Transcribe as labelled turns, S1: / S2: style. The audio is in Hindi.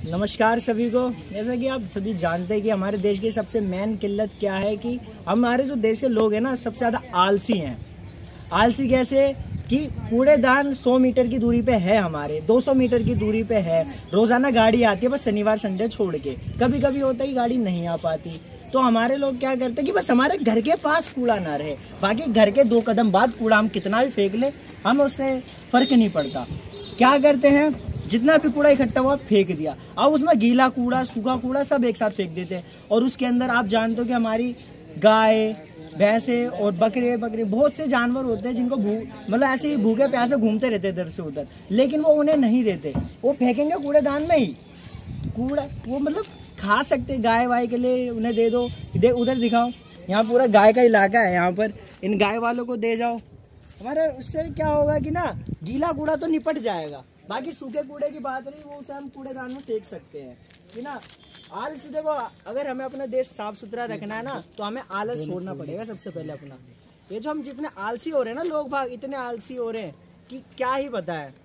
S1: नमस्कार सभी को। जैसा कि आप सभी जानते हैं कि हमारे देश की सबसे मेन किल्लत क्या है कि हमारे जो देश के लोग हैं ना सबसे ज़्यादा आलसी हैं। आलसी कैसे कि कूड़ेदान 100 मीटर की दूरी पे है, हमारे 200 मीटर की दूरी पे है। रोजाना गाड़ी आती है बस शनिवार संडे छोड़ के, कभी कभी होता है कि गाड़ी नहीं आ पाती। तो हमारे लोग क्या करते हैं कि बस हमारे घर के पास कूड़ा ना रहे, बाकी घर के 2 कदम बाद कूड़ा हम कितना भी फेंक ले हमें उससे फर्क नहीं पड़ता। क्या करते हैं, जितना भी कूड़ा इकट्ठा हुआ फेंक दिया। अब उसमें गीला कूड़ा सूखा कूड़ा सब एक साथ फेंक देते हैं। और उसके अंदर आप जानते हो कि हमारी गाय भैंसे और बकरे बहुत से जानवर होते हैं जिनको मतलब ऐसे ही भूखे प्यासे घूमते रहते इधर से उधर, लेकिन वो उन्हें नहीं देते, वो फेंकेंगे कूड़ेदान में ही। कूड़ा वो मतलब खा सकते, गाय वाय के लिए उन्हें दे दो। उधर दिखाओ, यहाँ पूरा गाय का इलाका है, यहाँ पर इन गाय वालों को दे जाओ। हमारे उससे क्या होगा कि ना गीला कूड़ा तो निपट जाएगा, बाकी सूखे कूड़े की बात रही वो उसे हम कूड़ेदान में फेंक सकते हैं कि ना। आलस देखो, अगर हमें अपना देश साफ सुथरा रखना है ना तो हमें आलस छोड़ना पड़ेगा सबसे पहले अपना। ये जो हम जितने आलसी हो रहे हैं ना, लोग भाग इतने आलसी हो रहे हैं कि क्या ही पता है।